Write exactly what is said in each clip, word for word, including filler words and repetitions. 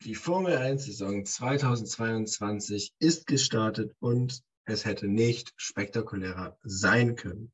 Die Formel eins Saison zweitausendzweiundzwanzig ist gestartet und es hätte nicht spektakulärer sein können.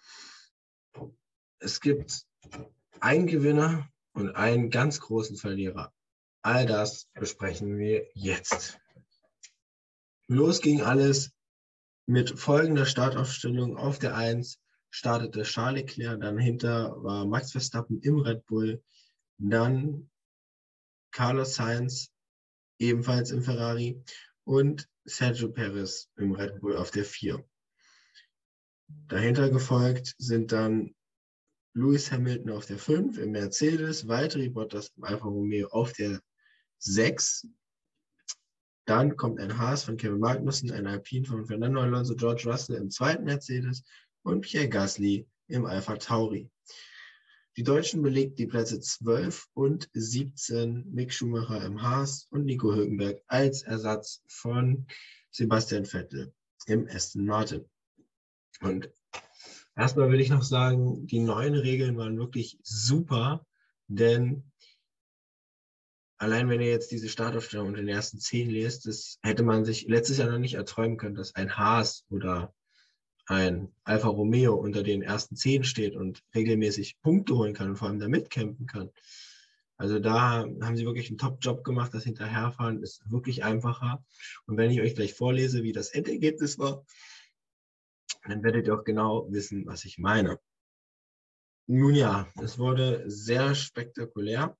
Es gibt einen Gewinner und einen ganz großen Verlierer. All das besprechen wir jetzt. Los ging alles mit folgender Startaufstellung. Auf der eins startete Charles Leclerc, dann hinter war Max Verstappen im Red Bull, dann Carlos Sainz ebenfalls im Ferrari und Sergio Perez im Red Bull auf der vier. Dahinter gefolgt sind dann Lewis Hamilton auf der fünf im Mercedes, Valtteri Bottas im Alfa Romeo auf der sechs. Dann kommt ein Haas von Kevin Magnussen, ein Alpine von Fernando Alonso, George Russell im zweiten Mercedes und Pierre Gasly im Alpha Tauri. Die Deutschen belegten die Plätze zwölf und siebzehn, Mick Schumacher im Haas und Nico Hülkenberg als Ersatz von Sebastian Vettel im Aston Martin. Und erstmal will ich noch sagen, die neuen Regeln waren wirklich super, denn allein wenn ihr jetzt diese Startaufstellung unter den ersten zehn lest, das hätte man sich letztes Jahr noch nicht erträumen können, dass ein Haas oder ein Alfa Romeo unter den ersten zehn steht und regelmäßig Punkte holen kann und vor allem da mitkämpfen kann. Also da haben sie wirklich einen Top-Job gemacht. Das Hinterherfahren ist wirklich einfacher. Und wenn ich euch gleich vorlese, wie das Endergebnis war, dann werdet ihr auch genau wissen, was ich meine. Nun ja, es wurde sehr spektakulär.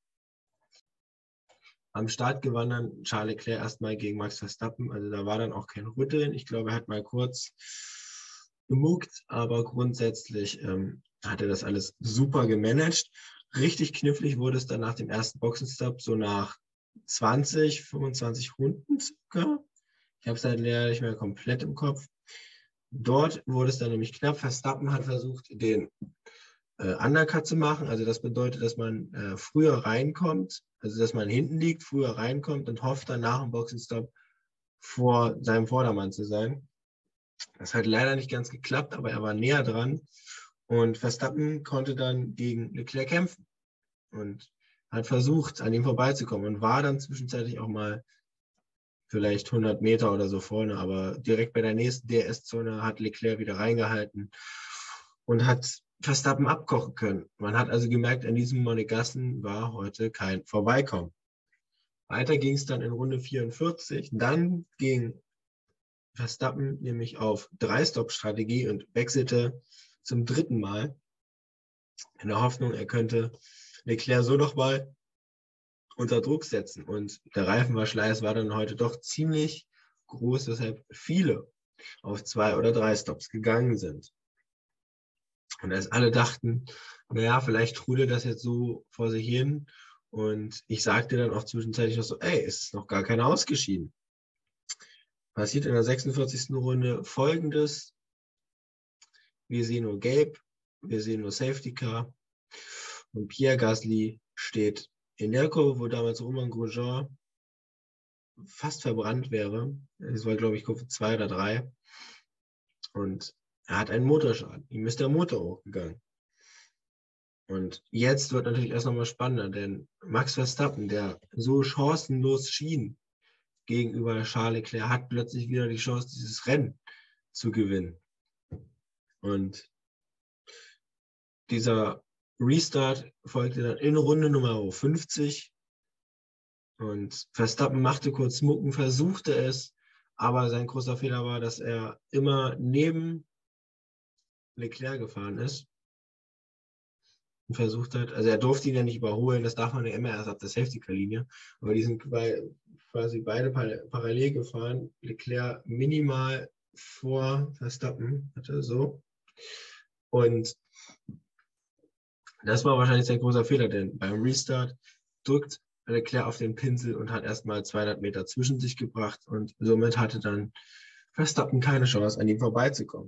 Am Start gewann dann Charles Leclerc erstmal gegen Max Verstappen. Also da war dann auch kein Rütteln. Ich glaube, er hat mal kurz gemuckt, aber grundsätzlich ähm, hat er das alles super gemanagt. Richtig knifflig wurde es dann nach dem ersten Boxenstopp, so nach zwanzig, fünfundzwanzig Runden circa. Ich habe es halt leider nicht mehr komplett im Kopf. Dort wurde es dann nämlich knapp. Verstappen hat versucht, den äh, Undercut zu machen. Also das bedeutet, dass man äh, früher reinkommt, also dass man hinten liegt, früher reinkommt und hofft dann nach dem Boxenstopp vor seinem Vordermann zu sein. Das hat leider nicht ganz geklappt, aber er war näher dran. Und Verstappen konnte dann gegen Leclerc kämpfen und hat versucht, an ihm vorbeizukommen und war dann zwischenzeitlich auch mal vielleicht hundert Meter oder so vorne, aber direkt bei der nächsten D R S-Zone hat Leclerc wieder reingehalten und hat Verstappen abkochen können. Man hat also gemerkt, an diesem Monegassen war heute kein Vorbeikommen. Weiter ging es dann in Runde vierundvierzig. Dann ging Verstappen nämlich auf Drei-Stop-Strategie und wechselte zum dritten Mal in der Hoffnung, er könnte Leclerc so nochmal unter Druck setzen. Und der Reifenverschleiß war dann heute doch ziemlich groß, weshalb viele auf zwei oder drei Stops gegangen sind. Und als alle dachten, naja, vielleicht trudelt das jetzt so vor sich hin. Und ich sagte dann auch zwischenzeitlich noch so, ey, es ist noch gar keiner ausgeschieden. Passiert in der sechsundvierzigsten Runde Folgendes. Wir sehen nur Gelb, wir sehen nur Safety Car und Pierre Gasly steht in der Kurve, wo damals Romain Grosjean fast verbrannt wäre. Es war, glaube ich, Kurve zwei oder drei. Und er hat einen Motorschaden. Ihm ist der Motor hochgegangen. Und jetzt wird natürlich erst nochmal spannender, denn Max Verstappen, der so chancenlos schien gegenüber Charles Leclerc, hat plötzlich wieder die Chance, dieses Rennen zu gewinnen. Und dieser Restart folgte dann in Runde Nummer fünfzig. Und Verstappen machte kurz Mucken, versuchte es, aber sein großer Fehler war, dass er immer neben Leclerc gefahren ist und versucht hat, also er durfte ihn ja nicht überholen, das darf man ja immer erst ab der Safety-Car-Linie, aber die sind quasi beide parallel gefahren, Leclerc minimal vor Verstappen, hatte so, und das war wahrscheinlich sein großer Fehler, denn beim Restart drückt Leclerc auf den Pinsel und hat erstmal zweihundert Meter zwischen sich gebracht und somit hatte dann Verstappen keine Chance, an ihm vorbeizukommen.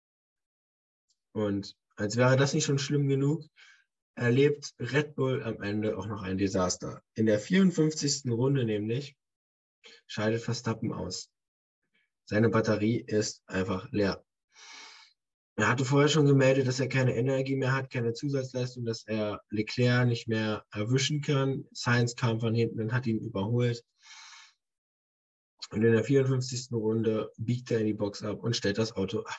Und als wäre das nicht schon schlimm genug, erlebt Red Bull am Ende auch noch ein Desaster. In der vierundfünfzigsten Runde nämlich scheidet Verstappen aus. Seine Batterie ist einfach leer. Er hatte vorher schon gemeldet, dass er keine Energie mehr hat, keine Zusatzleistung, dass er Leclerc nicht mehr erwischen kann. Sainz kam von hinten und hat ihn überholt. Und in der vierundfünfzigsten Runde biegt er in die Box ab und stellt das Auto ab.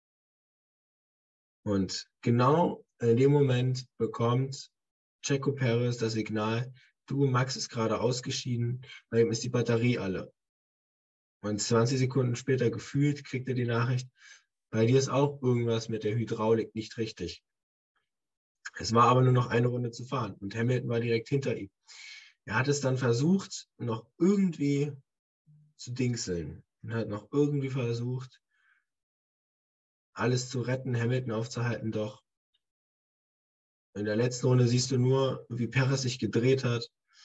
Und genau in dem Moment bekommt Checo Perez das Signal, du, Max ist gerade ausgeschieden, bei ihm ist die Batterie alle. Und zwanzig Sekunden später gefühlt kriegt er die Nachricht, bei dir ist auch irgendwas mit der Hydraulik nicht richtig. Es war aber nur noch eine Runde zu fahren und Hamilton war direkt hinter ihm. Er hat es dann versucht, noch irgendwie zu dingseln und hat noch irgendwie versucht, alles zu retten, Hamilton aufzuhalten, doch in der letzten Runde siehst du nur, wie Perez sich gedreht hat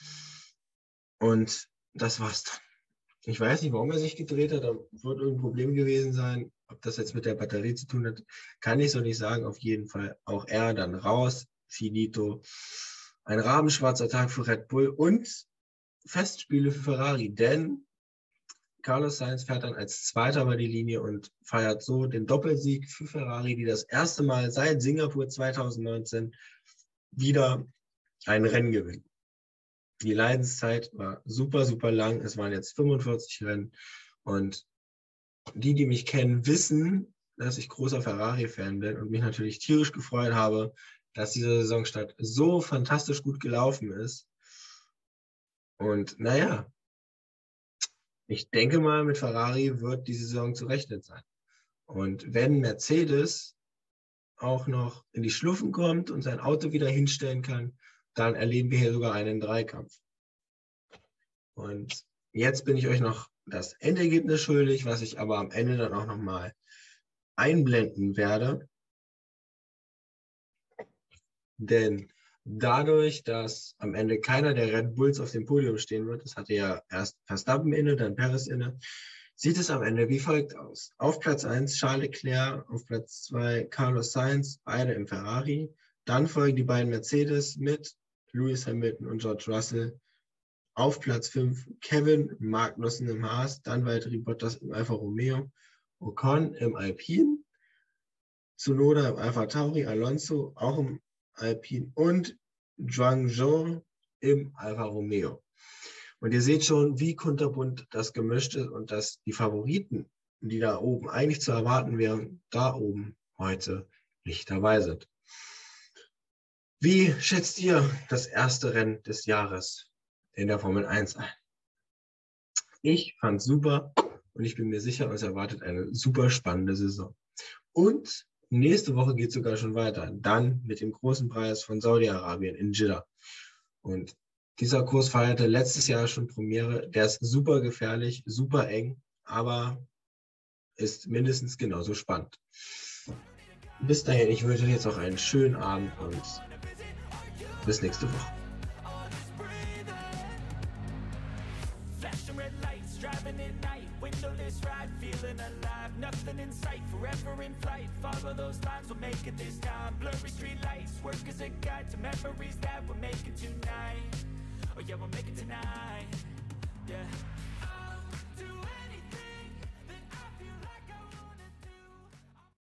und das war's dann. Ich weiß nicht, warum er sich gedreht hat, da wird irgendein Problem gewesen sein. Ob das jetzt mit der Batterie zu tun hat, kann ich so nicht sagen. Auf jeden Fall auch er dann raus, finito. Ein rabenschwarzer Tag für Red Bull und Festspiele für Ferrari, denn Carlos Sainz fährt dann als Zweiter über die Linie und feiert so den Doppelsieg für Ferrari, die das erste Mal seit Singapur zweitausendneunzehn wieder ein Rennen gewinnen. Die Leidenszeit war super, super lang. Es waren jetzt fünfundvierzig Rennen. Und die, die mich kennen, wissen, dass ich großer Ferrari-Fan bin und mich natürlich tierisch gefreut habe, dass dieser Saisonstart so fantastisch gut gelaufen ist. Und naja, ich denke mal, mit Ferrari wird die Saison zu rechnen sein. Und wenn Mercedes auch noch in die Schluffen kommt und sein Auto wieder hinstellen kann, dann erleben wir hier sogar einen Dreikampf. Und jetzt bin ich euch noch das Endergebnis schuldig, was ich aber am Ende dann auch nochmal einblenden werde. Denn dadurch, dass am Ende keiner der Red Bulls auf dem Podium stehen wird, das hatte ja erst Verstappen inne, dann Perez inne, sieht es am Ende wie folgt aus. Auf Platz eins Charles Leclerc, auf Platz zwei Carlos Sainz, beide im Ferrari. Dann folgen die beiden Mercedes mit Lewis Hamilton und George Russell. Auf Platz fünf Kevin Magnussen im Haas, dann Valtteri Bottas im Alfa Romeo, Ocon im Alpine, Tsunoda im Alfa Tauri, Alonso auch im Alpine und Zhang Zhou im Alfa Romeo. Und ihr seht schon, wie kunterbunt das gemischt ist und dass die Favoriten, die da oben eigentlich zu erwarten wären, da oben heute nicht dabei sind. Wie schätzt ihr das erste Rennen des Jahres in der Formel eins ein? Ich fand es super und ich bin mir sicher, uns erwartet eine super spannende Saison. Und nächste Woche geht es sogar schon weiter. Dann mit dem großen Preis von Saudi-Arabien in Jeddah. Und dieser Kurs feierte letztes Jahr schon Premiere. Der ist super gefährlich, super eng, aber ist mindestens genauso spannend. Bis dahin, ich wünsche euch jetzt auch einen schönen Abend und bis nächste Woche. Driving at night, windowless ride, feeling alive. Nothing in sight, forever in flight. Follow those lines, we'll make it this time. Blurry street lights, work as a guide to memories that we're making tonight. Oh yeah, we'll make it tonight. Yeah.